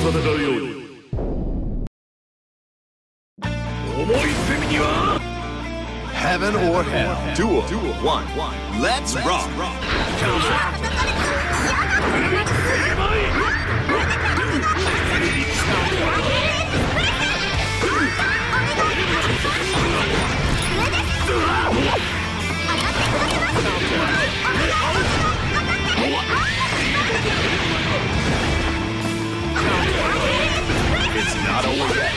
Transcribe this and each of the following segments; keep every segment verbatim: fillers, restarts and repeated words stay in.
戦うように。重い攻めには Heaven or Hell Duel one Let's rock. It's not over yet.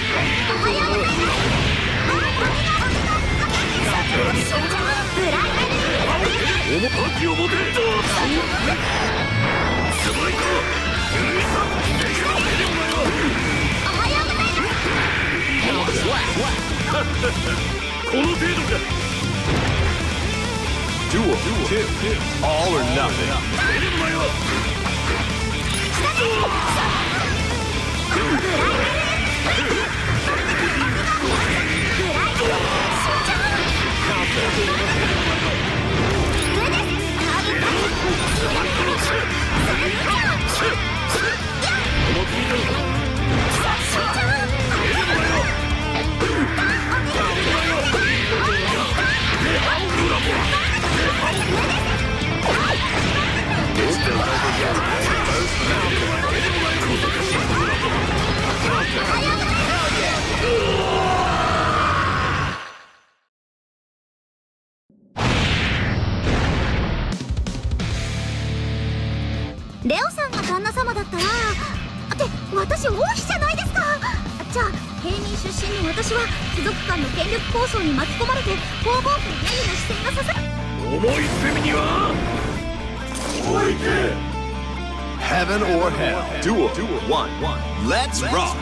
Duel two All or nothing. Counter. レオさんが旦那様だったら、って私王妃じゃないですか。じゃあ平民出身の私は貴族間の権力抗争に巻き込まれて皇后家家の視線が刺さる。 重い攻めには置いて Heaven or Hell Duel one Let's rock.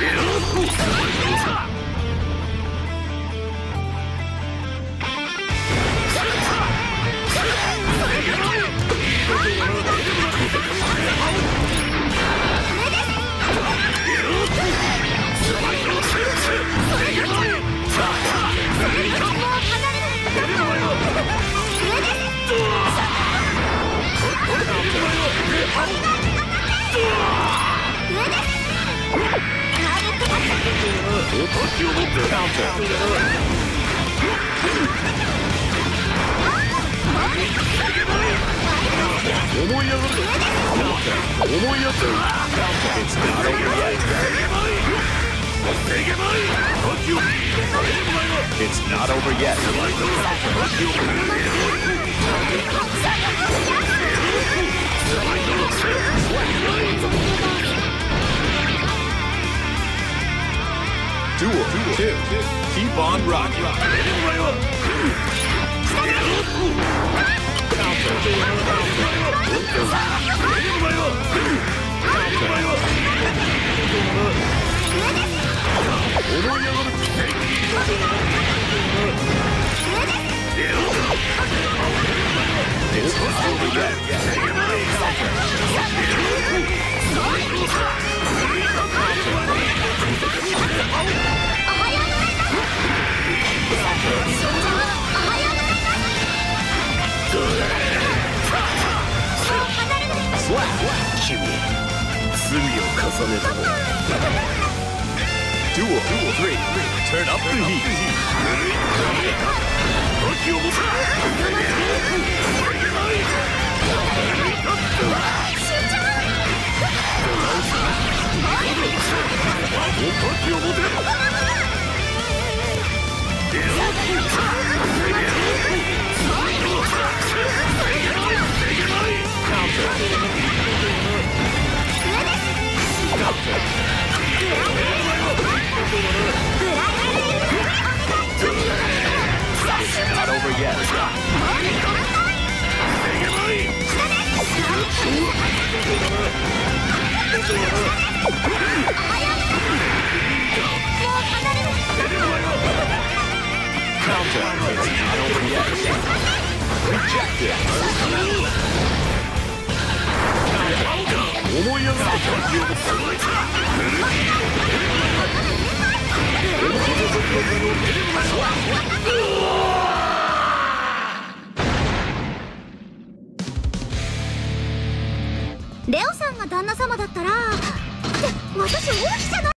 It's not over yet. Duel two Keep on rocking. It's not over yet. Duel three Turn up the heat. It's not over yet. Counter. It's not over yet. Rejected. Counter. レオさんが旦那様だったら、って私私王妃じゃない。